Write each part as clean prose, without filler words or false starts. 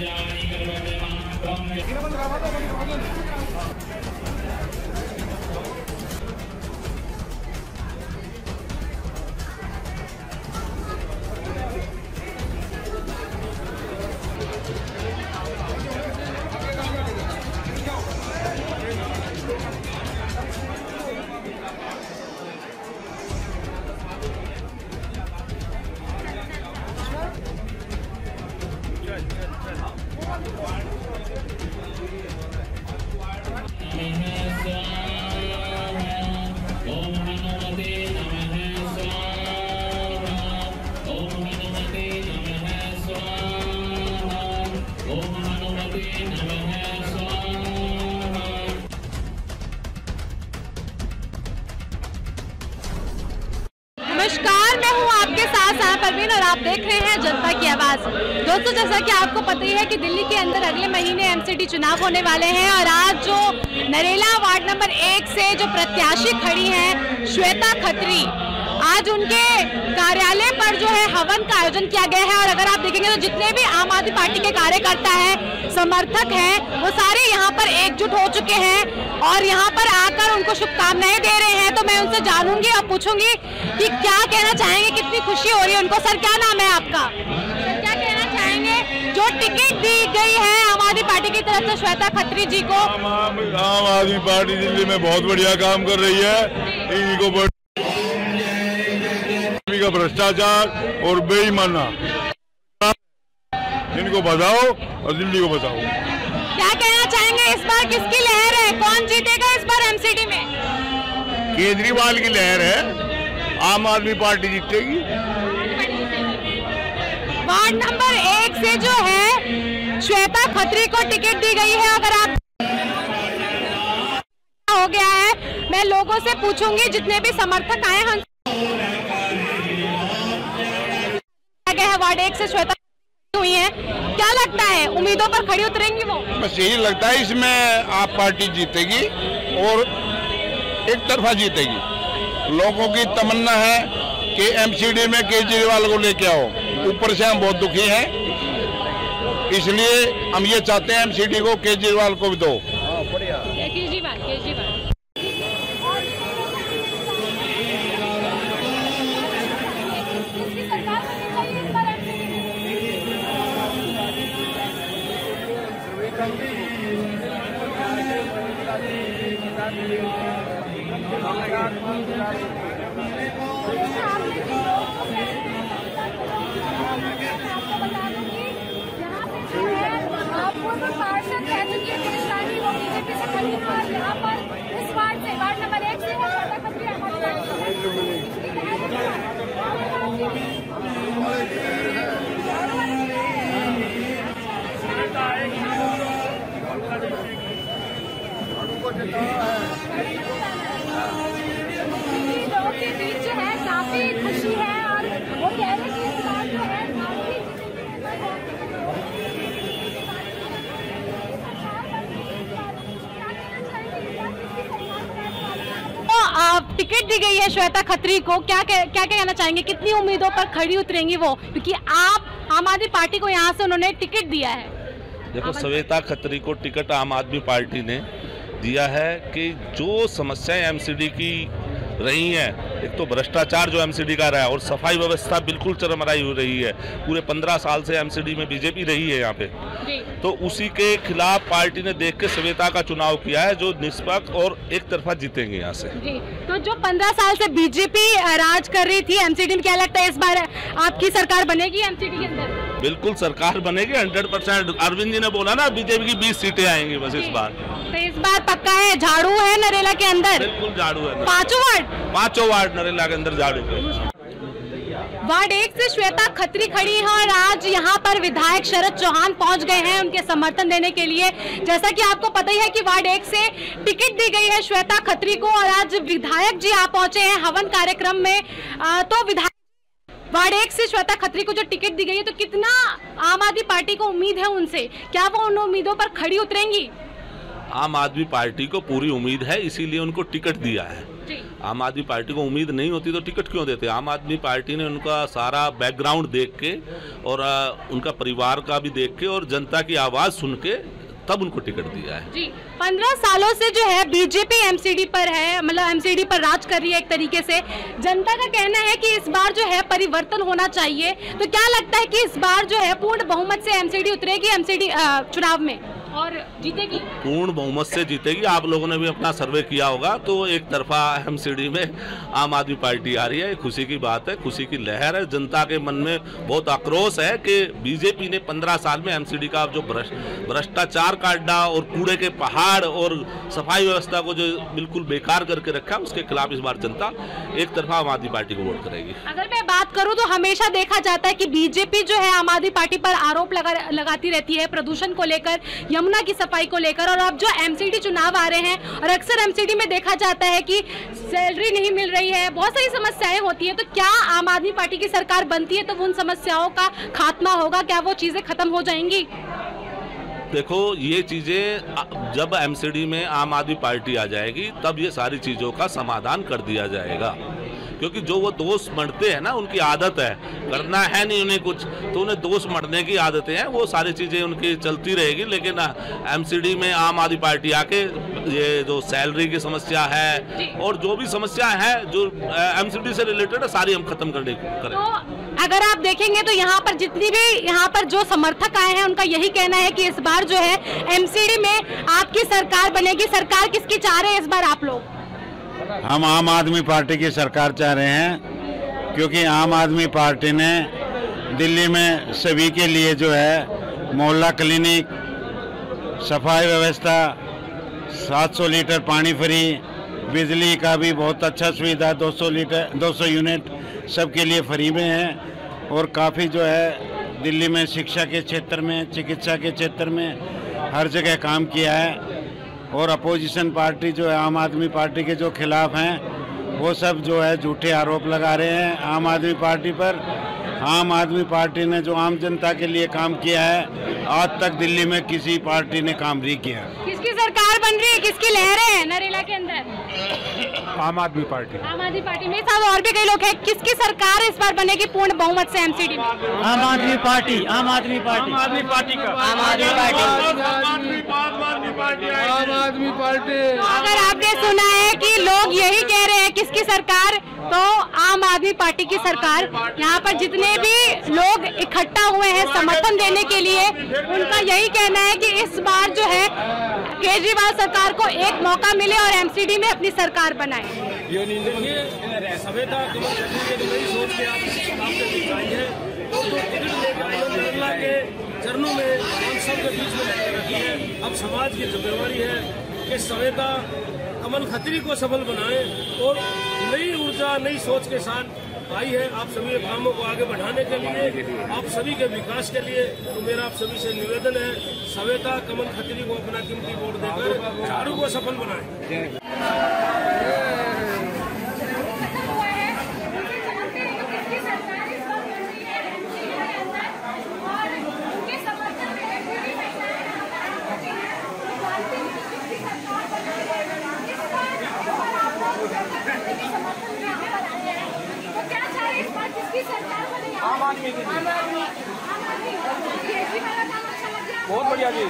नमस्कार, मैं हूँ आपके साथ परवीन और आप देख रहे हैं जनता की आवाज। दोस्तों, जैसा कि आपको पता ही है कि दिल्ली के अंदर अगले महीने एमसीडी चुनाव होने वाले हैं और आज जो नरेला वार्ड नंबर 1 से जो प्रत्याशी खड़ी हैं श्वेता खत्री, आज उनके कार्यालय पर जो है हवन का आयोजन किया गया है। और अगर आप देखेंगे तो जितने भी आम आदमी पार्टी के कार्यकर्ता हैं, समर्थक हैं, वो सारे यहाँ पर एकजुट हो चुके हैं और यहाँ पर आकर उनको शुभकामनाएं दे रहे हैं। तो मैं उनसे जानूंगी और पूछूंगी कि क्या कहना चाहेंगे, कितनी खुशी हो रही है उनको। सर, क्या नाम है आपका? सर, क्या कहना चाहेंगे जो टिकट दी गई है आम आदमी पार्टी की तरफ से श्वेता खत्री जी को? आम आदमी पार्टी दिल्ली में बहुत बढ़िया काम कर रही है। इनको का भ्रष्टाचार और बेईमाना, इनको बचाओ और दिल्ली को बचाओ। क्या कहना चाहेंगे, इस बार किसकी लहर है? कौन जीतेगा इस बार एमसीडी में? केजरीवाल की लहर है, आम आदमी पार्टी जीतेगी। वार्ड नंबर 1 से जो है श्वेता खत्री को टिकट दी गई है। अगर आप हो गया है, मैं लोगों से पूछूंगी, जितने भी समर्थक आए हैं वार्ड 1 से श्वेता हुई है, क्या लगता है उम्मीदों पर खड़ी उतरेंगी वो? बस यही लगता है, इसमें आप पार्टी जीतेगी और एक तरफा जीतेगी। लोगों की तमन्ना है कि एमसीडी में केजरीवाल को लेके आओ। ऊपर से हम बहुत दुखी हैं, इसलिए हम ये चाहते हैं एमसीडी को केजरीवाल को भी दो। केजरीवाल लोगों के बीच जो है काफी खुशी है और वो कह रहे हैं कि इस बार जो है तो टिकट दी गई है श्वेता खत्री को। क्या कहना चाहेंगे, कितनी उम्मीदों पर खड़ी उतरेंगी वो, क्योंकि आप आम आदमी पार्टी को यहाँ से उन्होंने टिकट दिया है? देखो, श्वेता खत्री को टिकट आम आदमी पार्टी ने दिया है कि जो समस्याएं एमसीडी की रही हैं, एक तो भ्रष्टाचार जो एमसीडी का रहा है और सफाई व्यवस्था बिल्कुल चरमराई हो रही है। पूरे 15 साल से एमसीडी में बीजेपी रही है यहाँ पे, तो उसी के खिलाफ पार्टी ने देख के श्वेता का चुनाव किया है, जो निष्पक्ष और एक तरफा जीतेंगे यहाँ से। तो जो 15 साल से बीजेपी राज कर रही थी एमसीडी में, क्या लगता है इस बार आपकी सरकार बनेगी एमसीडी के अंदर? बिल्कुल सरकार बनेगी 100%। अरविंद जी ने बोला ना, बीजेपी की 20 सीटें आएंगी बस इस बार। तो इस बार पक्का है, झाड़ू है नरेला के अंदर? बिल्कुल झाड़ू है। पांचों वार्ड नरेला के अंदर झाड़ू है। वार्ड 1 से श्वेता खत्री खड़ी है और आज यहाँ पर विधायक शरद चौहान पहुँच गए हैं उनके समर्थन देने के लिए। जैसा कि आपको पता ही है कि वार्ड 1 से टिकट दी गई है श्वेता खत्री को और आज विधायक जी आ पहुंचे हैं हवन कार्यक्रम में। तो विधायक वार्ड 1 से श्वेता खत्री को जो टिकट दी गई है, तो कितना आम आदमी पार्टी को उम्मीद है उनसे? क्या वो उन उम्मीदों पर खड़ी उतरेंगी? आम आदमी पार्टी को पूरी उम्मीद है, इसीलिए उनको टिकट दिया है। आम आदमी पार्टी को उम्मीद नहीं होती तो टिकट क्यों देते? आम आदमी पार्टी ने उनका सारा बैकग्राउंड देख के और उनका परिवार का भी देख के और जनता की आवाज़ सुन के तब उनको टिकट दिया है। जी, 15 सालों से जो है बीजेपी एमसीडी पर है, मतलब एमसीडी पर राज कर रही है एक तरीके से। जनता का कहना है कि इस बार जो है परिवर्तन होना चाहिए, तो क्या लगता है कि इस बार जो है पूर्ण बहुमत से एमसीडी उतरेगी एमसीडी चुनाव में और जीतेगी? पूर्ण बहुमत से जीतेगी। आप लोगों ने भी अपना सर्वे किया होगा तो एक तरफा एमसीडी में आम आदमी पार्टी आ रही है। खुशी की बात है, खुशी की लहर है। जनता के मन में बहुत आक्रोश है कि बीजेपी ने 15 साल में एमसीडी का जो भ्रष्टाचार काटा और कूड़े के पहाड़ और सफाई व्यवस्था को जो बिल्कुल बेकार करके रखा, उसके खिलाफ इस बार जनता एक तरफा आम आदमी पार्टी को वोट करेगी। अगर मैं बात करूं तो हमेशा देखा जाता है कि बीजेपी जो है आम आदमी पार्टी पर आरोप लगाती रहती है प्रदूषण को लेकर, यमुना की सफाई को लेकर। और अब जो एमसीडी चुनाव आ रहे हैं और अक्सर एमसीडी में देखा जाता है कि सैलरी नहीं मिल रही है, बहुत सारी समस्याएं होती है। तो क्या आम आदमी पार्टी की सरकार बनती है तो उन समस्याओं का खात्मा होगा? क्या वो चीजें खत्म हो जाएंगी? देखो, ये चीज़ें जब एमसीडी में आम आदमी पार्टी आ जाएगी तब ये सारी चीज़ों का समाधान कर दिया जाएगा, क्योंकि जो वो दोष मढ़ते हैं ना, उनकी आदत है, करना है नहीं उन्हें कुछ तो उन्हें दोष मढ़ने की आदतें हैं, वो सारी चीज़ें उनकी चलती रहेगी। लेकिन एमसीडी में आम आदमी पार्टी आके ये जो सैलरी की समस्या है और जो भी समस्या है जो एमसीडी से रिलेटेड है, सारी हम खत्म करने करें। तो अगर आप देखेंगे तो यहाँ पर जितनी भी यहाँ पर जो समर्थक आए हैं उनका यही कहना है कि इस बार जो है एमसीडी में आपकी सरकार बनेगी। सरकार किसकी चाह रहे हैं इस बार आप लोग? हम आम आदमी पार्टी की सरकार चाह रहे हैं, क्योंकि आम आदमी पार्टी ने दिल्ली में सभी के लिए जो है मोहल्ला क्लिनिक, सफाई व्यवस्था, 700 लीटर पानी फ्री, बिजली का भी बहुत अच्छा सुविधा, 200 यूनिट सबके लिए फ्री में है। और काफ़ी जो है दिल्ली में शिक्षा के क्षेत्र में, चिकित्सा के क्षेत्र में हर जगह काम किया है। और अपोजिशन पार्टी जो है आम आदमी पार्टी के जो खिलाफ हैं, वो सब जो है झूठे आरोप लगा रहे हैं आम आदमी पार्टी पर। आम आदमी पार्टी ने जो आम जनता के लिए काम किया है, आज तक दिल्ली में किसी पार्टी ने काम नहीं किया। किसकी सरकार बन रही है, किसकी लहरें हैं नरेला के अंदर? आम आदमी पार्टी। आम आदमी पार्टी में साथ और भी कई लोग हैं। किसकी सरकार इस बार बनेगी पूर्ण बहुमत से एमसीडी में? आम आदमी पार्टी। आम आदमी पार्टी। आम आदमी पार्टी का। आम आदमी पार्टी। आम आदमी पार्टी। तो अगर आपने सुना है कि लोग यही कह रहे हैं किसकी सरकार, तो आम आदमी पार्टी की सरकार। यहाँ पर जितने भी लोग इकट्ठा हुए हैं समर्थन देने के लिए, उनका यही कहना है कि इस बार जो है केजरीवाल सरकार को एक मौका मिले और एमसीडी में अपनी सरकार बनाए। सभ्यता सोच के चरणों में हम सब के बीच में रखी है। अब समाज की जिम्मेवारी है कि सभ्यता कमल खत्री को सफल बनाए और नई ऊर्जा, नई सोच के साथ आई है आप सभी कामों को आगे बढ़ाने के लिए, आप सभी के विकास के लिए। तो मेरा आप सभी से निवेदन है, सभ्यता कमल खत्री को अपना कीमती वोट देकर झाड़ू को सफल बनाए। आम आदमी की। बहुत बढ़िया जी।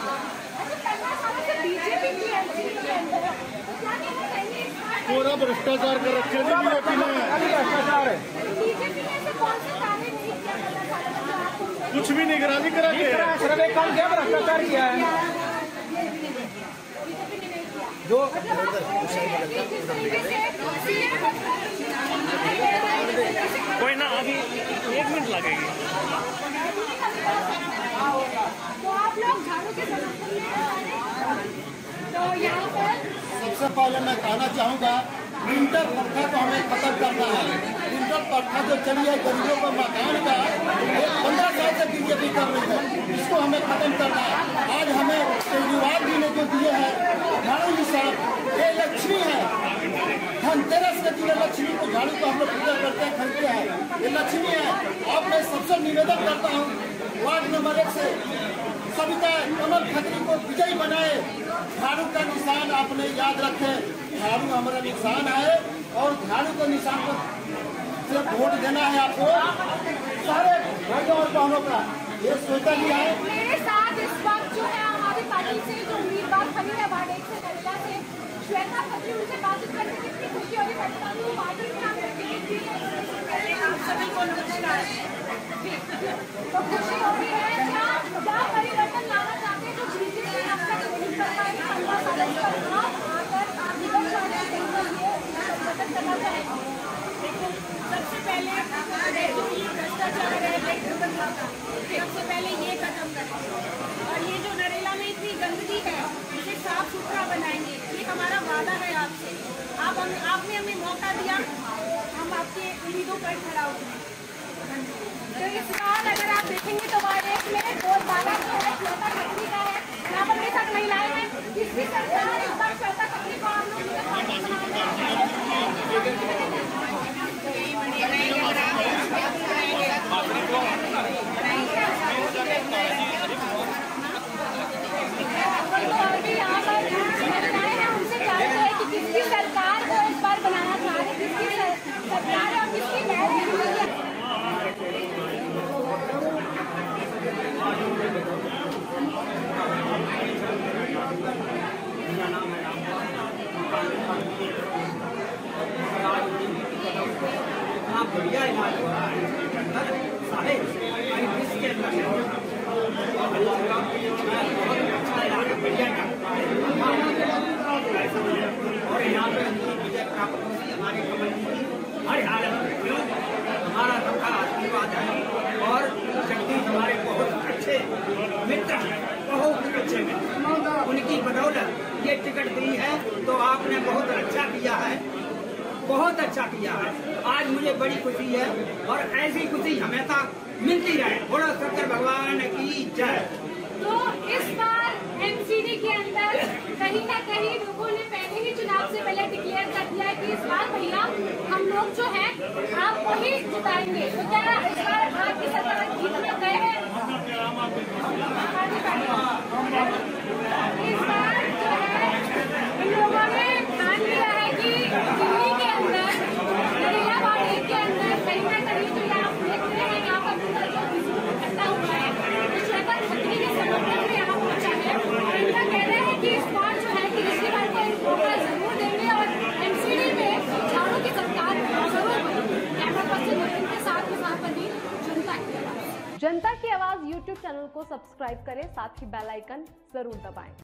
पूरा भ्रष्टाचार कर रखे हैं बीजेपी ने। भ्रष्टाचार है, कुछ भी निगरानी करा के सर्वे काम क्या भ्रष्टाचार किया है जो कोई ना, अभी 1 मिनट लगेगी। तो आप लोग झाड़ू के समर्थन में आ रहे हैं, तो यहाँ पर सबसे पहले मैं कहना चाहूँगा, प्रिंटर प्रथा को हमें खत्म करना है। प्रिंटर प्रथा जो चली है गरीबों को मकान का 15 साल से बीजेपी कर रही है, इसको हमें खत्म करना है। आज हमें केजरीवाल जी ने जो दिए हैं झाड़ू निशान, ये लक्ष्मी है। धनतेरस के दिन लक्ष्मी को झाड़ू को हम लोग पूजा करते हैं, खरीदते हैं, ये लक्ष्मी है। अब मैं सबसे निवेदन करता हूँ, वार्ड नंबर 1 से सविता कमल खत्री को विजयी बनाए। झाड़ू का निशान आपने याद रखें, झाड़ू हमारा निशान है। और झाड़ू के निशान पर सिर्फ वोट देना है आपको। सारे भाइयों और बहनों का ये सोचा लिया है। मेरे साथ इस वक्त जो है हमारी पार्टी से जो उम्मीदवार खड़ी है वार्ड 1 से नरेला से श्वेता खत्री, उनसे बातचीत करके कितनी खुशी हो रही है। पार्टी में आप सभी को नमस्कार। तो खुशी हो रही है, क्या परिवर्तन लाना चाहते हैं जो बीजेपी अब तक नहीं कर पाई 15 साल का आकर विपक्ष वाले परिवर्तन करना चाहेंगे। देखो, सबसे पहले जो ये भ्रष्टाचार है, सबसे पहले ये खत्म करें और ये जो नरेला में इतनी गंदगी है इसे साफ सुथरा बनाएंगे। ये हमारा वादा है आपसे। आपने हमें मौका दिया, हम आपके उम्मीदों पर खड़ा उतरे। तो इस बार अगर आप देखेंगे तो वार्ड 1 में बोलबाला जो है श्वेता खत्री का है। यहाँ पर मेरे साथ महिलाएं हैं। किसकी सरकार इस बार श्वेता खत्री को हम लोग उनसे जानते हैं कि किसकी सरकार को इस बार बनाना चाह रहे, किसकी सरकार है और किसकी पहल है। बढ़िया इलाज हो रहा है सारे इसके अंदर बहुत अच्छा इलाज है, बढ़िया और यहाँ पे विजय प्राप्त होगी हमारे कमल जी हर हालत में। हमारा सबका आशीर्वाद है और जगदीश हमारे बहुत अच्छे मित्र हैं, बहुत अच्छे मित्र। उनकी बदौलत ये टिकट दी है तो आपने बहुत अच्छा किया है, बहुत अच्छा किया है। आज मुझे बड़ी खुशी है और ऐसी खुशी हमेशा मिलती रहे। बोलो शंकर भगवान की जय। तो इस बार एमसीडी के अंदर कहीं ना कहीं लोगों ने पहले ही चुनाव से पहले डिक्लेयर कर दिया है कि इस बार भैया हम लोग जो है आपको ही जिताएंगे। तो क्या इस बार आपकी सरकार जीत में गए हैं? इस बार जो है इन लोगों ने ठान लिया है कि दिल्ली के अंदर नरेला वार्ड 1 के अंदर कहीं ना कहीं जो आप देख रहे हैं यहाँ पर जो इकट्ठा हुआ है श्वेता खत्री के समर्थन में यहाँ पहुंचा है। इनका कहना है कि इस बार जो है केजरीवाल को एक मौका जरूर देंगे और एमसीडी में झाड़ू की सरकार जरूर बनेगी। कैमरा पर्सन के साथ बनी जनता की आवाज। जनता की आवाज यूट्यूब चैनल को सब्सक्राइब करें, साथ ही बेल आइकन जरूर दबाएं।